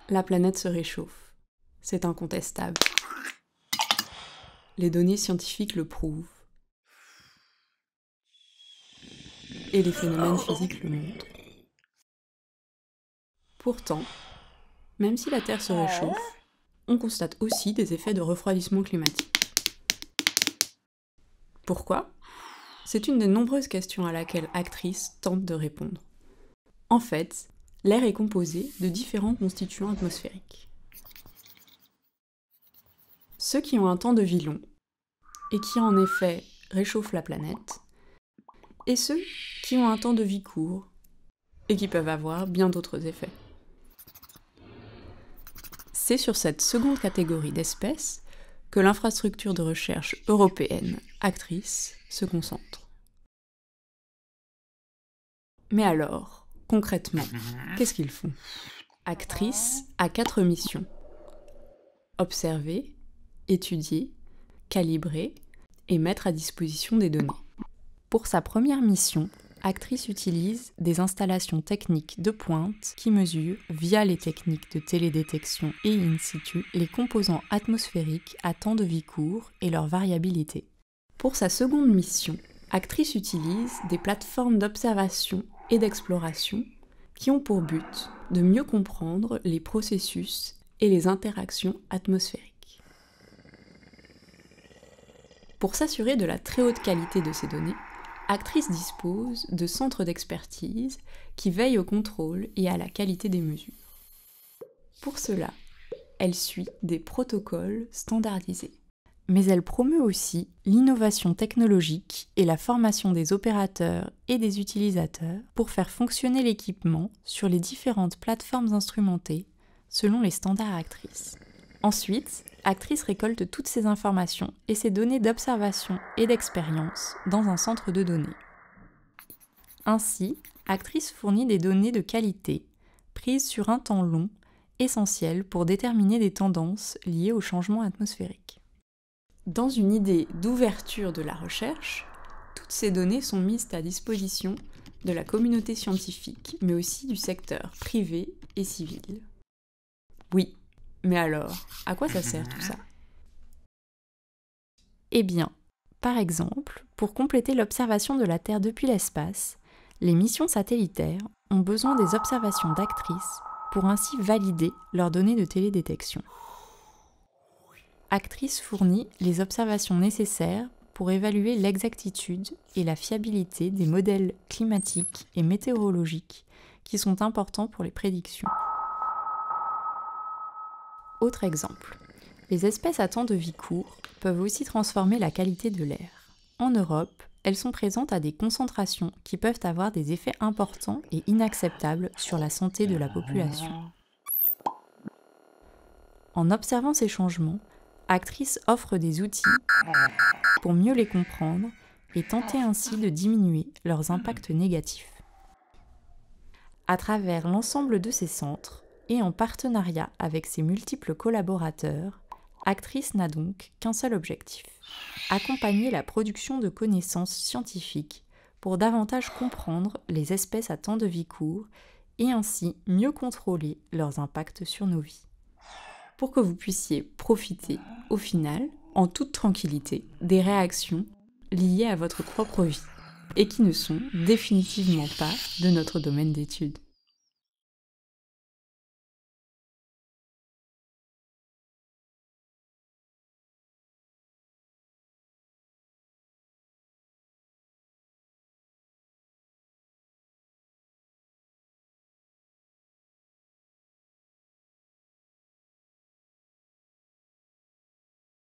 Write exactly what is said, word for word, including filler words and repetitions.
La planète se réchauffe. C'est incontestable. Les données scientifiques le prouvent. Et les phénomènes physiques le montrent. Pourtant, même si la Terre se réchauffe, on constate aussi des effets de refroidissement climatique. Pourquoi ? C'est une des nombreuses questions à laquelle Actrice tente de répondre. En fait, l'air est composé de différents constituants atmosphériques. Ceux qui ont un temps de vie long, et qui en effet réchauffent la planète, et ceux qui ont un temps de vie court, et qui peuvent avoir bien d'autres effets. C'est sur cette seconde catégorie d'espèces que l'infrastructure de recherche européenne Actrice se concentre. Mais alors, concrètement, qu'est-ce qu'ils font ? Actrice a quatre missions. Observer, étudier, calibrer et mettre à disposition des données. Pour sa première mission, Actrice utilise des installations techniques de pointe qui mesurent, via les techniques de télédétection et in situ, les composants atmosphériques à temps de vie court et leur variabilité. Pour sa seconde mission, Actrice utilise des plateformes d'observation et d'exploration qui ont pour but de mieux comprendre les processus et les interactions atmosphériques. Pour s'assurer de la très haute qualité de ces données, Actrice dispose de centres d'expertise qui veillent au contrôle et à la qualité des mesures. Pour cela, elle suit des protocoles standardisés. Mais elle promeut aussi l'innovation technologique et la formation des opérateurs et des utilisateurs pour faire fonctionner l'équipement sur les différentes plateformes instrumentées selon les standards Actrice. Ensuite, Actrice récolte toutes ces informations et ces données d'observation et d'expérience dans un centre de données. Ainsi, Actrice fournit des données de qualité, prises sur un temps long, essentielles pour déterminer des tendances liées au changement atmosphérique. Dans une idée d'ouverture de la recherche, toutes ces données sont mises à disposition de la communauté scientifique, mais aussi du secteur privé et civil. Oui, mais alors, à quoi ça sert tout ça ? Eh bien, par exemple, pour compléter l'observation de la Terre depuis l'espace, les missions satellitaires ont besoin des observations d'Actrice pour ainsi valider leurs données de télédétection. Actrice fournit les observations nécessaires pour évaluer l'exactitude et la fiabilité des modèles climatiques et météorologiques qui sont importants pour les prédictions. Autre exemple, les espèces à temps de vie court peuvent aussi transformer la qualité de l'air. En Europe, elles sont présentes à des concentrations qui peuvent avoir des effets importants et inacceptables sur la santé de la population. En observant ces changements, Actrice offre des outils pour mieux les comprendre et tenter ainsi de diminuer leurs impacts négatifs. À travers l'ensemble de ces centres, et en partenariat avec ses multiples collaborateurs, Actrice n'a donc qu'un seul objectif, accompagner la production de connaissances scientifiques pour davantage comprendre les espèces à temps de vie court et ainsi mieux contrôler leurs impacts sur nos vies. Pour que vous puissiez profiter, au final, en toute tranquillité, des réactions liées à votre propre vie et qui ne sont définitivement pas de notre domaine d'étude.